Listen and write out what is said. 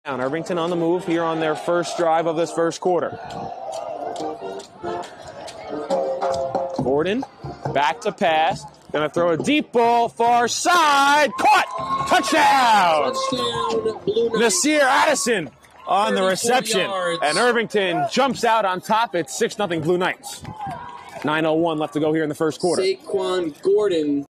Irvington on the move here on their first drive of this first quarter. Gordon, back to pass. Going to throw a deep ball, far side. Caught! Touchdown! Touchdown, Blue Knights. Nasir Addison on the 34 reception. yards. And Irvington jumps out on top. It's 6-0 Blue Knights. 9:01 left to go here in the first quarter. Saquon Gordon